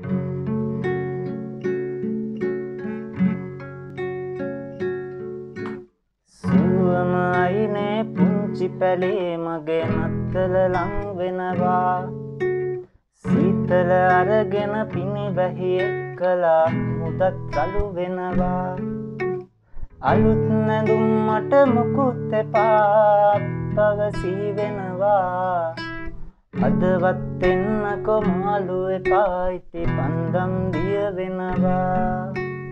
සුවම අයිනේ පුංචි පැලේ මගේ නත්තල ලං වෙනවා. සීතල අරගෙන පිණි වැහි එක්කලා මුදත් රළු වෙනවා. අලුත් නැඳුම් මට මොකුත් එපා පවසී වෙනවා. අදවත් එන්නකො මාළු එපා ඉති පන්දම් දිය වෙනවා.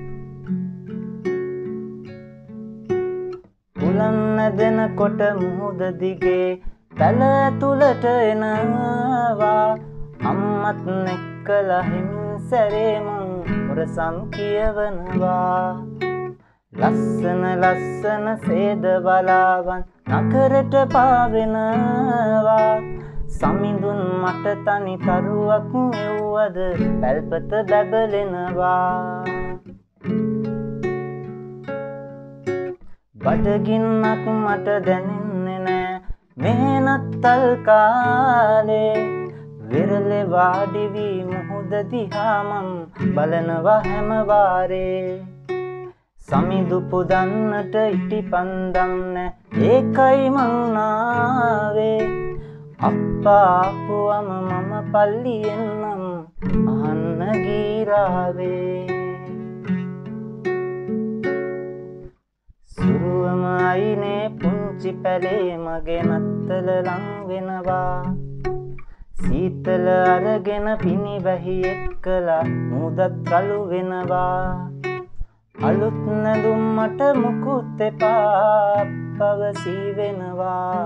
උලන් නැදෙනකොට මුහුද දිගේ පැල ඇතුළට එනවා. අම්මත් එක්කලා හිමින් සැරේ මං හොරසම් කියවනවා. ලස්සන ලස්සන සේද බලාවන් නකරට පාවෙනවා. සමිඳුන් මට තනි තරුවක් එව්වද පැල්පත බැබලෙනවා. බඩගින්නක් මට දැනෙන්නේ නෑ මේ නත්තල් කාලේ. විරලේ වාඩි වී මුහුද දිහා මං බලනවා හැම වාරේ. සමිඳු පුදන්නට ඉටි පන්දම් නෑ ඒකයි මං ආවේ. අප්පා ආපුවම මම පල්ලියෙන් නම් අහන්න ගීරාවේ. සුරුවම අයිනේ පුංචි පැලේ මගේ නත්තල ලං වෙනවා. සීතල අරගෙන පිණි වැහි එක්කලා මුදත් රළු වෙනවා. අලුත් නැඳුම් මට මොකුත් එපා පවසී වෙනවා.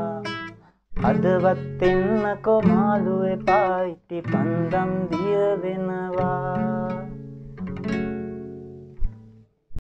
අදවත් එන්නකො මාළු එපා ඉති පන්දම් දිය වෙනවා.